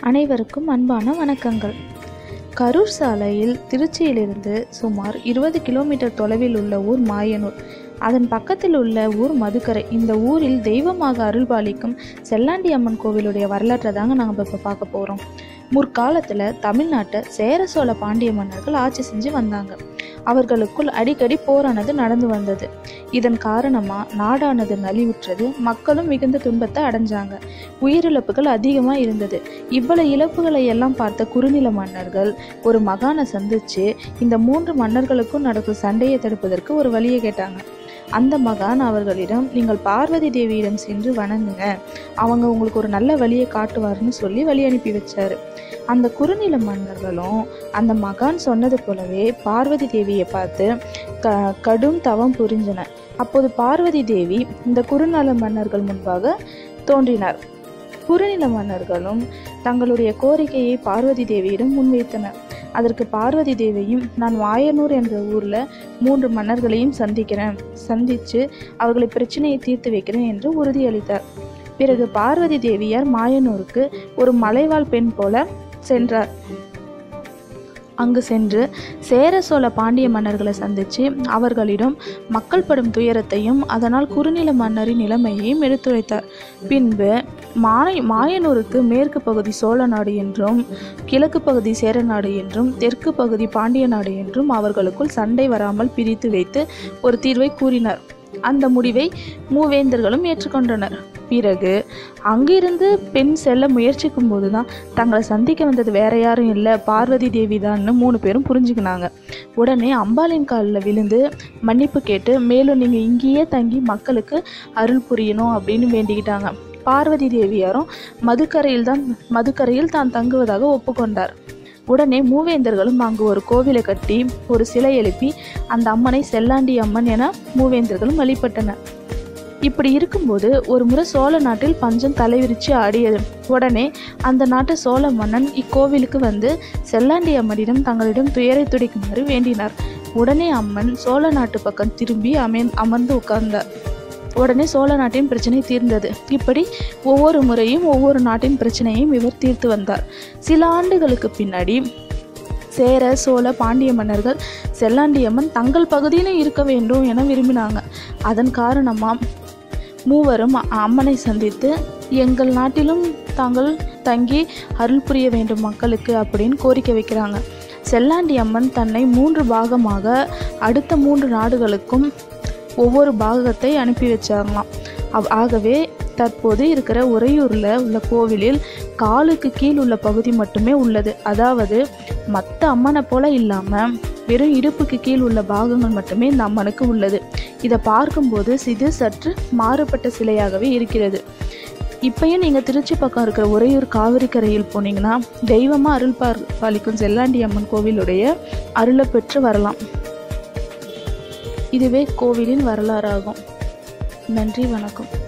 அனைவருக்கும் அன்பான வணக்கங்கள். கரூர் சாலையில் திருச்சியிலிருந்து சுமார் 20 கிலோமீட்டர் தொலைவில் உள்ள ஊர் மாயனூர். அதன் பக்கத்தில் உள்ள ஊர் மதுக்கரை. இந்த ஊரில் தெய்வமாக அருள்பாலிக்கும் செல்லாண்டி அம்மன் கோவிலுடைய வரலாற்றை தாங்க நாங்கள் இப்போ பார்க்க போகிறோம். முற்காலத்தில் தமிழ்நாட்டை சேர சோழ பாண்டிய மன்னர்கள் ஆட்சி செஞ்சு வந்தாங்க. அவர்களுக்குள் அடிக்கடி போரானது நடந்து வந்தது. இதன் காரணமாக நாடானது நலிவுற்றது. மக்களும் மிகுந்த துன்பத்தை அடைஞ்சாங்க. உயிரிழப்புகள் அதிகமாக இருந்தது. இவ்வளவு இழப்புகளை எல்லாம் பார்த்த குறுநில மன்னர்கள் ஒரு மகானை சந்திச்சு இந்த 3 மன்னர்களுக்கும் நடக்கும் சண்டையை தடுப்பதற்கு ஒரு வழியை கேட்டாங்க. அந்த மகான் அவர்களிடம், நீங்கள் பார்வதி தேவியிடம் சென்று வணங்குங்க, அவங்க உங்களுக்கு ஒரு நல்ல வழியை காட்டுவார்னு சொல்லி வழி அனுப்பி வச்சாரு. அந்த குறுநில மன்னர்களும் அந்த மகான் சொன்னது போலவே பார்வதி தேவியை பார்த்து கடும் தவம் புரிஞ்சனர். அப்போது பார்வதி தேவி இந்த குறுநில மன்னர்கள் முன்பாக தோன்றினார். குறுநில மன்னர்களும் தங்களுடைய கோரிக்கையை பார்வதி தேவியிடம் முன்வைத்தனர். அதற்கு பார்வதி தேவியும், நான் மாயனூர் என்ற ஊரில் 3 மன்னர்களையும் சந்தித்து அவர்களை பிரச்சனையை தீர்த்து வைக்கிறேன் என்று உறுதியளித்தார். பிறகு பார்வதி தேவியார் மாயனூருக்கு ஒரு மலைவாழ் பெண் போல சென்றார். அங்கு சென்று சேர சோழ பாண்டிய மன்னர்களை சந்தித்து அவர்களிடம் மக்கள் படும் துயரத்தையும் அதனால் குறுநில மன்னரின் நிலைமையையும் எடுத்துரைத்தார். பின்பு மாயனூருக்கு மேற்கு பகுதி சோழ நாடு என்றும், கிழக்கு பகுதி சேர நாடு என்றும், தெற்கு பகுதி பாண்டிய நாடு என்றும் அவர்களுக்குள் சண்டை வராமல் பிரித்து வைத்து ஒரு தீர்வை கூறினார். அந்த முடிவை மூவேந்தர்களும் ஏற்றுக்கொண்டனர். பிறகு அங்கிருந்து பெண் செல்ல முயற்சிக்கும் போது தான் தங்களை சந்திக்க வந்தது வேற யாரும் இல்லை, பார்வதி தேவி தான்னு 3 பேரும் புரிஞ்சுக்கினாங்க. உடனே அம்பாளின் காலில் விழுந்து மன்னிப்பு கேட்டு, மேலும் நீங்கள் இங்கேயே தங்கி மக்களுக்கு அருள் புரியணும் அப்படின்னு வேண்டிக்கிட்டாங்க. பார்வதி தேவியாரும் மதுக்கரையில் தான் தங்குவதாக ஒப்புக்கொண்டார். உடனே மூவேந்தர்களும் அங்கு ஒரு கோவிலை கட்டி ஒரு சிலை எழுப்பி அந்த அம்மனை செல்லாண்டி அம்மன் என மூவேந்தர்களும் வழிபட்டனர். இப்படி இருக்கும்போது ஒரு முறை சோழ நாட்டில் பஞ்சம் தலைவிரிச்சு ஆடியது. உடனே அந்த நாட்டு சோழ மன்னன் இக்கோவிலுக்கு வந்து செல்லாண்டி அம்மனிடம் தங்களிடம் துயரை துடைக்குமாறு வேண்டினார். உடனே அம்மன் சோழ நாட்டு பக்கம் திரும்பி அமர்ந்து உட்கார்ந்தார். உடனே சோழ நாட்டின் பிரச்சனை தீர்ந்தது. இப்படி ஒவ்வொரு முறையும் ஒவ்வொரு நாட்டின் பிரச்சனையும் இவர் தீர்த்து வந்தார். சில ஆண்டுகளுக்கு பின்னாடி சேர சோழ பாண்டிய மன்னர்கள் செல்லாண்டியம்மன் தங்கள் பகுதியிலும் இருக்க வேண்டும் என விரும்பினாங்க. அதன் காரணமாக மூவரும் அம்மனை சந்தித்து, எங்கள் நாட்டிலும் தாங்கள் தங்கி அருள் புரிய வேண்டும் மக்களுக்கு அப்படின்னு கோரிக்கை வைக்கிறாங்க. செல்லாண்டி அம்மன் தன்னை 3 பாகமாக அடுத்த 3 நாடுகளுக்கும் ஒவ்வொரு பாகத்தை அனுப்பி வச்சாங்களாம். ஆகவே தற்போது இருக்கிற உறையூரில் உள்ள கோவிலில் காலுக்கு கீழ் உள்ள பகுதி மட்டுமே உள்ளது. அதாவது மற்ற அம்மனை போல இல்லாமல் வெறும் இடுப்புக்கு கீழ் உள்ள பாகங்கள் மட்டுமே இந்த அம்மனுக்கு உள்ளது. இதை பார்க்கும்போது இது சற்று மாறுபட்ட சிலையாகவே இருக்கிறது. இப்பயும் நீங்கள் திருச்சி பக்கம் இருக்கிற உறையூர் காவிரி கரையில் போனீங்கன்னா தெய்வமாக அருள் பாலிக்கும் செல்லாண்டி அம்மன் கோவிலுடைய அருளை பெற்று வரலாம். இதுவே கோவிலின் வரலாறாகும். நன்றி, வணக்கம்.